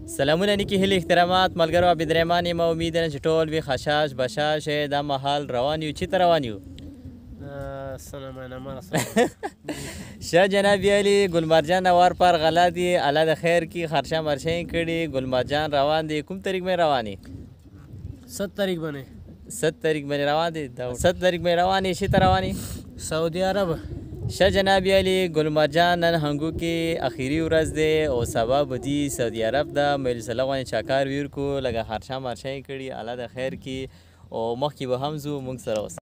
سلامونه نیکې هیلې احترامات ملګرو عبدالرحمن یم امید لرم چې ټول وي خشاش بشاش دا مهال روان یو چېرته روان یو شه جناب علی ګلمرجان نوار پر غلا دي الله د خیر کی خرچه مرچه کړي ګلمرجان روان دي کوم طریق باندې رواني 7 तारीख बने 7 तारीख باندې روان دي 7 तारीख باندې رواني شي ته رواني سعودي عرب شه جناب علی ګلمرجان نن هنګو کې اخیری ورځ دی او سبا به دي سعودي عرب ده میل سلا غوانې چاکار ویر کو لږه خرچه مرچه کړي الله د خیر کی او مخکې به هم ځو موږ سره اوسه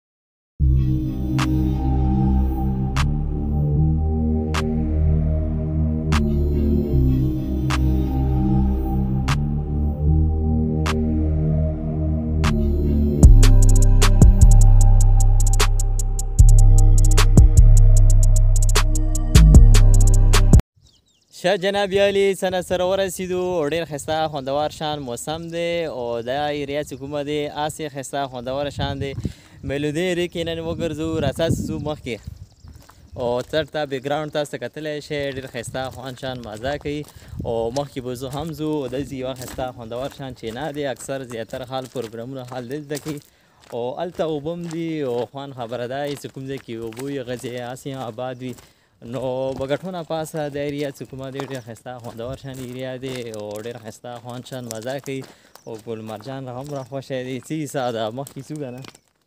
شه جناب علی سنه سره ورسېدو ډېر ښایسته خوندور شان موسم دی او دا ایریا چې کومه دی هسې ښایسته خوندوره شان دی میلودي ایرې کې نن وګرځو راڅاڅ ځو مخکې او تر ته بیکګراونډ تاسو ته کتلی شئ ډېر ښایسته خوند شان مزه کوي او مخکې به زه هم ځو دلته یوه ښایسته خوندور شان چینه دی اکثر زیاتره حال پروګرامونه حال دلته کوي او هلته اوبه هم دي او خوند خبره ده چې کوم ځای کې اوبه وي هغه ځای هسې آباد وي نو بګټونه پاسه د ایریا چې کومه دی ډېر ښایسته خوندور شان ایریا دی او ډېر ښایسته خوند شان مزه کوي او ګلمرجان هم راخوښی دی څه حساب ده مخکې څو که نه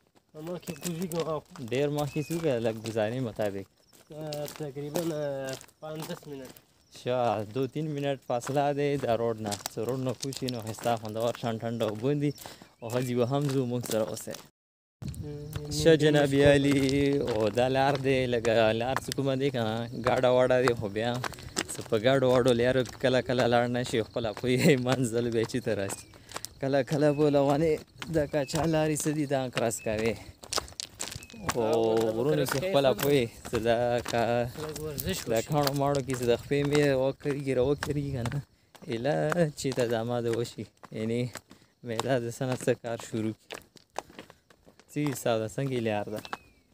ډېر مخکې څو که لږ ګزارې مطابق تقریبا 5-10 منٹ شه 2-3 منٹ فاصله دی د روډ نه چې روډ نه کوشي نو ښایسته خوندور شان ټنډه اوبه دي او ښځې به هم ځو موږ سره اوسئ شه جناب علی او دا لار دی لکه لار چې کومه دی که نه ګاډه واډه دی خو بیا څه په ګاډو واډو لارو کله کله لاړ نه شي خپله پوهې منزل بیا چېرته راسي کله کله به لوانې د کچا لارې څه دي دا کراس کوې خو غرونو کې خپله پوهې څه دا کاڼو ماڼو کې څه د خپې مې وکړېږي راوکړېږي که نه ایله چېرته دا ماده وشي یعنې میله د څه نه څه کار شروع کړي څه حساب ده څنګه لار ده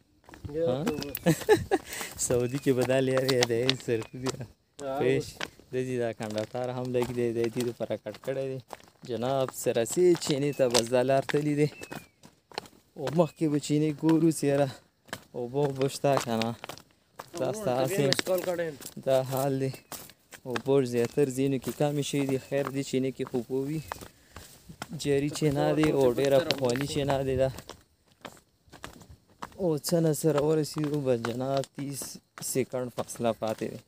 سعودي کې به دا لارې دی سرکو دي پیش ددې دا کنډکټر هم لږ دی د دې دپاره کټ کړی دی جناب سراسي چینې ته بس دا لار تللی دی او مخکې به چینې ګورو څېره اوبه اوبه شته که نه تاسو ته هسې دا حال دی اوبه زیاتر ځینو کې کمې شوي دي خیر دې چینې کې خو اوبه وي جاري چینه دی او ډېره پخواني چینه دی دا او څه نه سره ورسېدو بس جناب 30 سیکنډ فاصله پاتې دی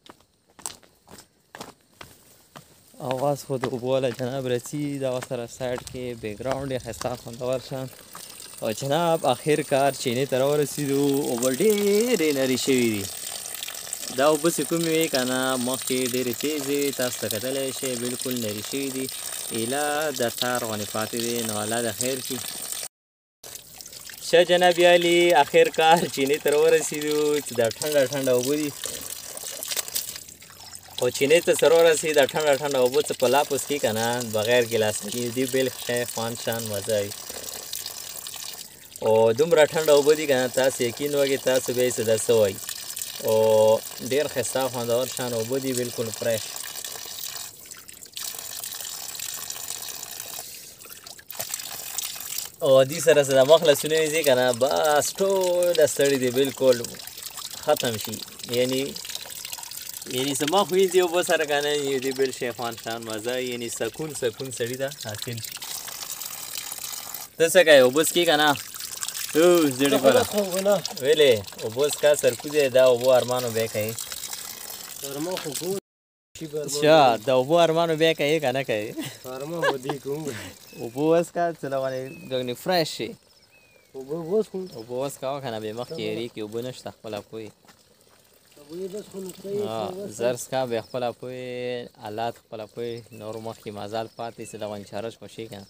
اواز خو د اوبو والا جناب رسي دغه سره سایډ کې بیکګراونډ یې ښایسته خوندور شان او جناب آخر کار چینې ته راورسېدو اوبه ډېرې نرۍ شوي دي دا اوبه چې کومې وې که نه مخکې ډېرې تیزې وې تاسو ته کتلی شئ بلکل نرۍ شوي دي ایله د تار غوندې پاتې دی نو الله د خیر کړي شه جناب علی آخر کار چینې ته راورسېدو چې دا ټنډه ټنډه اوبه دي خو چینې ته سره ورسېد دا ټنډه ټنډه اوبه څه په لاپوس کې که نه بغیر ګیلاس کې دي بیل ښه خوند شان مزه وي او دومره ټنډه اوبه دي که نه تاسو یقین وکړئ تاسو به یې څه ده څه وایي او ډېر ښایسته خوندور شان اوبه دي بلکل فرش او دې سره څه د مخ لاسونه وځي که نه بس ټوله ستړي دي بلکل ختم شي یعنې څه مخ وځي اوبه سره که نه دې بل شی خوند شان مزه یعنې سکون سړي ته حاصل شي ته څه کوې اوبه څکې که نه زړې کوله ویلې اوبه څکه سرکو دی دا اوبو ارمانو بیا کوې شه د اوبو ارمانو بیا کوې که نه کوې اوبه وڅکه څه لغونې ګنې فرش شي اوبه وڅکوه که نه بیا مخکې ایرې کې اوبه نشته خپله پوهې زر څکه بیا خپله پوهې حالات خپله پوهې نور مخکې مزال پاتې څه لغونې چارج خوشي که نه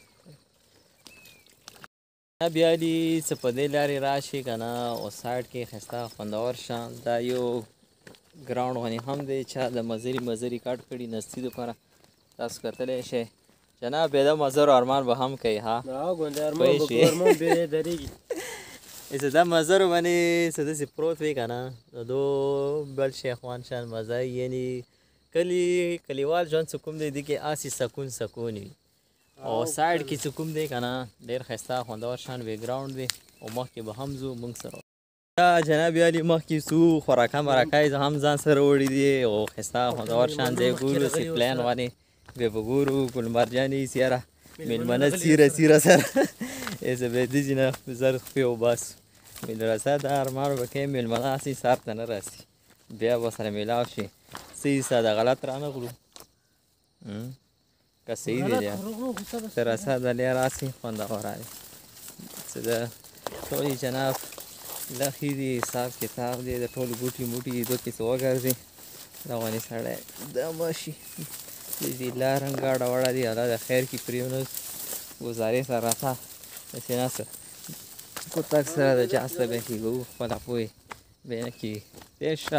بیا دې څه په دې لارې راشي که نه او سایډ کې ښایسته خوندور شان دا یو ګراونډ غوندې هم دی چا د مزري کټ کړي نستي دپاره تاسو کتلی شئ جناب بیا د مزر ارمان به هم کوي ها څه دا مزرو باندې څه داسې پروت وي که نه دو بل شی خوند شان مزه یعنې کلیوال ژوند چې کوم دی دې کې هسې سکون وي او سایډ کې چې کوم دی که نه ډېر ښایسته خوندور شان بیکګراونډ دی او مخکې به هم ځو موږ سره جناب علي مخکې څو خوراکه مرکه یې هم ځان سره وړي دي او ښایسته خوندور شان ځای ګورو سی پلان باندې بیا به ګورو ګلمرجانې سیاره مېلمانه څیره سره ایسه به دیجي نه زر خپې وباسو مدرسه د ارمان به کوې مېلمانه هسې سر ته نه راسي بیا به سره میلاو شي څه حصه د غلط رانه غلو که صحیح دی بیا ترسه د لیا راسي خوندوره دی څه د ټولې جناب لخي دي حساب کتاب دی د ټولو بوټي موټي دو کې څه وګرځي د افغاني سړی د ماشي دې لار رنګاړه وړه دي الله د خیر کې پرېونس ګزارې سره راته داسې ناسه کوتک سره د چا سره به کېږو خپله پوهې بیا نه کېږي پېشه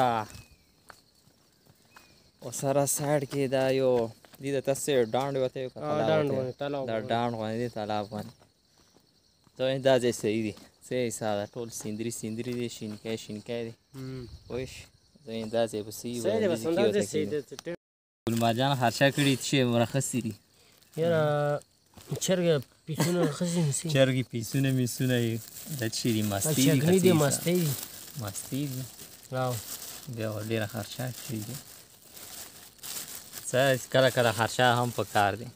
او سره سایډ کې دا یو دې ته تاسې ډانډ وته یو دا ډانډ باندې دی تالاب باندې ته دا ځای صحیح دی څه حساب ده ټول سیندري دی شینکی دی پوه شي دا ځای به صحیح ګلمرجان خرچه کړي چې مرخصي دي یاره چرګه پیسونه خسي نسی چرګې پیسونه میسونه یې د چی دي مستې دي مستې دي واو بیا ډېره خرچه کړي دي څه کله خرچه هم په کار دی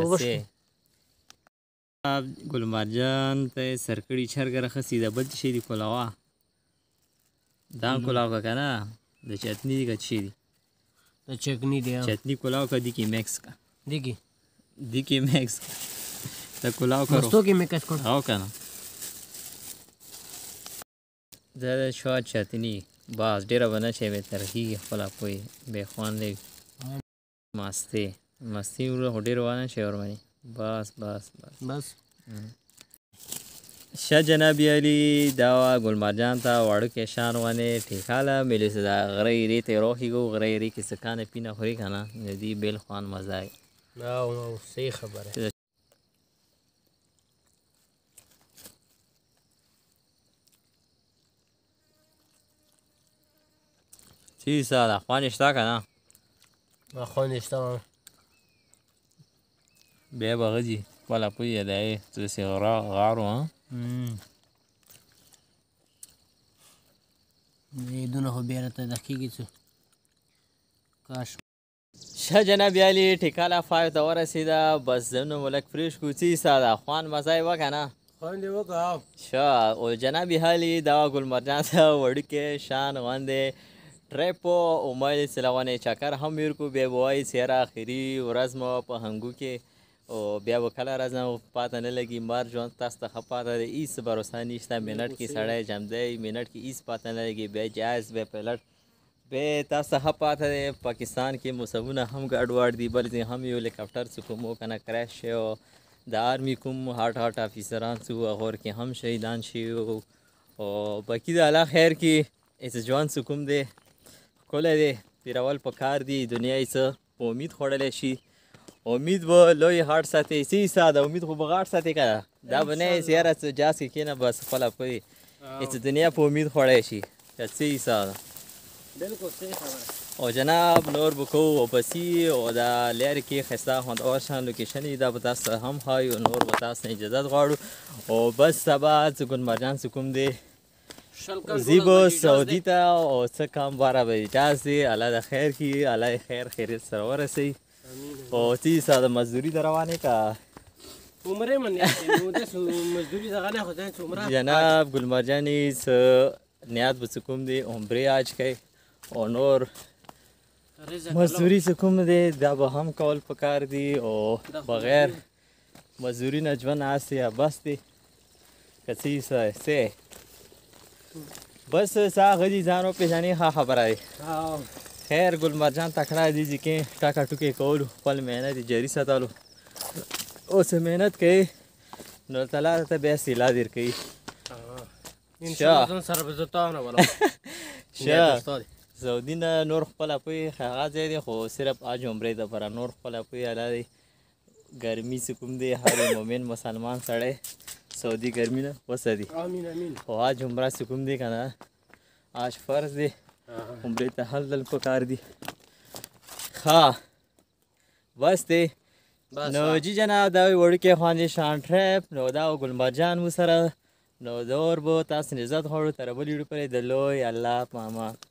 ګلمرجان ته یې سرکړي چرګه راخسي د بل شي دي کلاوه دا کلاو که نه د چتني دي که چی دي د چکنی دی چتنی کلاو که دی کې میکس کا دی کې میکس کا د کلاو کرو مستو کې میکس کړو او که نه دا د شواد چتني باز ډېره به نه چې به ترخیږي خپله پوهې بې خوند دی مستې وروره خو ډېر وانه شي ورمنې بس شه جناب علي دا ګلمرجان ته وړوکی شان ونې ټیکاله ملي چې دا غره ایرې ته یې راوخېږو غره ایرې کې سکانه پینه خوري که نه د دې بېل خوند مزه یې صحیح خبره څه حساب ده خوند یې شته که نه خوند یې شته بیا به غځي خپله پوهې دی داسې غاړو دونه خو بیا راته دقیقې څه کاش شه جناب علي ټیکاله 5 ته ورسېده بس زمونه مو لږ فریش کړو څه حساب ده خوند مزه یې وکړه نه خوند یې وکړه ښه او جناب علي دا ګلمرجان ته وړوکی شان غوندې ټریپو او مایل سلوانې چکر هم ویر کو بیا به وایي سیاره آخري ورځ مو په هنګو کې او بیا به کله ورځ نه پاته نه لګي مار ژوند تاسو ته ښه پاته دی هېڅ بروسه نشته منټ کې سړی جمدی منټ کې هېڅ پاته نه لګي بیا جایز بیا پلټ بیا تاسو ته ښه پاته دی پاکستان کې موسمونه هم ګډوډ دي بل ځای هم یو هلیکاپټر څه کوم که نه کریش شوی او د آرمي کوم هاټ افیسران څه وو هغور کې هم شهیدان شوي او باقي د الله خیر کې ایسه ژوند څه کوم دی ښکلی دی تېرول په کار دي دنیا یې څه په امید خوړلی شي امید به لوی هاټ ساتي څه حساب ده امید خو به غاټ ساتي که دا به نه یې یاره څه جاز کې کښېنه بس خپله پوهې څه دنیا په امید خوړی شي که څه حساب ده بالکل صحیح خبره او جناب نور به کوو واپسي او دا لرې کې ښایسته خوندور شان لوکیشن دا به تاسو ته هم ښایو نور به تاسو نه اجازت غواړو او بس سبا څه ګلمرجان څه کوم دی زی به سعودي ته او څه کم باره به اجاز دی الله د خیر کړي الله یې خیریت سره ورسوي او څه حساب د مزدوري د روانې که عمره من مزدوري دغه نه خو عمره جناب ګلمرجانې څه نیت به څه کوم دی عمرې حج کوي او نور مزدوري څه کوم دی دا به هم کول پکار دي او بغیر مزدوري نه ژوند هسې یا بس دی که څه څه بس سا غدي ځان وپېژنې ښه خبره دی خیر ګلمرجان تکړه دي چې کې ټاکه ټوکې کولو خپل محنت یې جاري ساتلو اوس محنت کوي نو تعالی ته بیا سیلا درکوي سعودي نه نور خپله پوهې هغه ځای دی خو صرف حج عمرې دپاره نور خپله پوهې الله دی ګرمي چې کوم دی هر مومن مسلمان سړی سعودي ګرمي نه وساتي خو حج عمره چې کوم دی که نه حج فرض دی عمرې ته هلته پکار دي ښه بس دی بس نو جی جناب دا وړوکی خوند شان ټریپ نو دا و ګلمبر جان مو سره نو دا اور به تاسو نه عزت غواړو تر بلې ویډیو پورې د لوی الله په امان